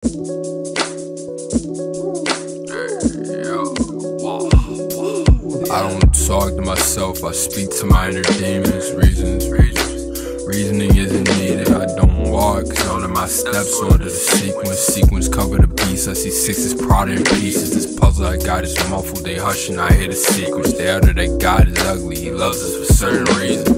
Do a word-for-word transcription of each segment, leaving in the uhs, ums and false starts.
I don't talk to myself, I speak to my inner demons. Reasons, reasons, reasoning isn't needed. I don't walk, all of my steps order the sequence. Sequence cover the piece, I see sixes proud in pieces. This puzzle I got is muffled, they hushing, I hear the secrets. The elder that God is ugly, he loves us for certain reasons.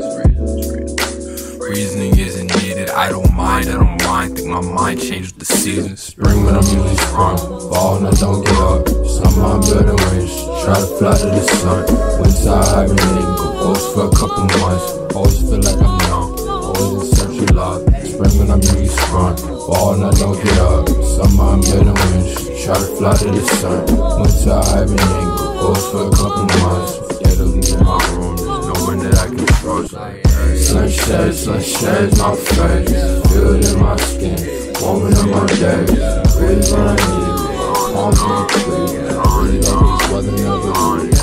Reasoning isn't needed, I don't mind, I don't mind. Think my mind changed with the seasons. Spring when I'm usually sprung, fall and I don't get up. Summer I'm building wings, try to fly to the sun. Winter I hibernate, go ghost for a couple months. Always feel like I'm young, always in search of love. Spring when I'm usually sprung, fall and I don't get up. Summer I'm building wings, try to fly to the sun. Winter I hibernate, go ghost for a couple months. Scared to leave my room, there's no one that I can trust. Sunshine, sunshine, my face, feel it in my skin, warming up my days. Breathe when I need it, palms in the tree, really always weather never leave.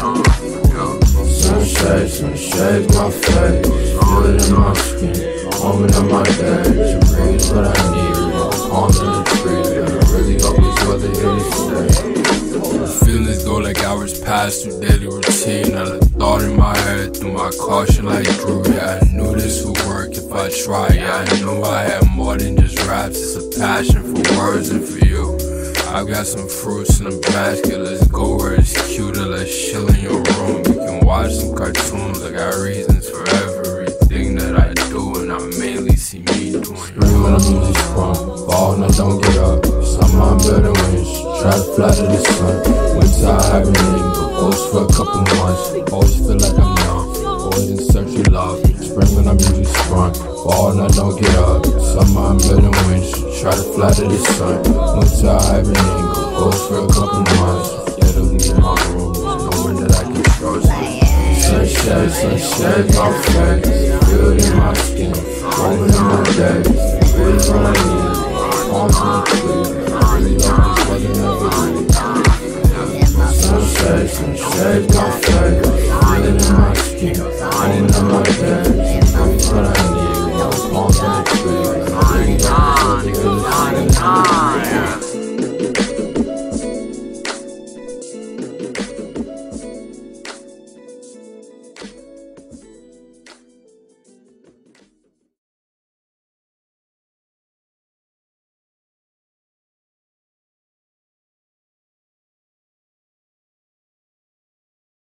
Sunshine, sunshine, my face, feel it in my skin, warming up my days. Breathe when I need it, palms in the tree, really always weather here to stay. Feelings go like hours past through daily routine. I let thought in my head through my caution like Drew. Yeah, I knew this would work if I tried. Yeah, I knew I had more than just raps. It's a passion for words and for you. I've got some fruits in a basket. Let's go where it's cuter. Let's chill in your room. We can watch some cartoons. I got reasons for everything that I do, and I mainly see me doing. Spring when I'm usually sprung, fall and I don't get up. Summer I'm building wings, try to fly to the sun. Winter I hibernate, go ghost for a couple months. Always feel like I'm young, always in search of love. Spring when I'm usually sprung, fall and I don't get up. Summer I'm building wings, try to fly to the sun. Winter I hibernate, go ghost for a couple months. Scared to leave my room, there's no one that I can trust. Sunshine, sunshine, my face, feel it in my skin, warming up my days.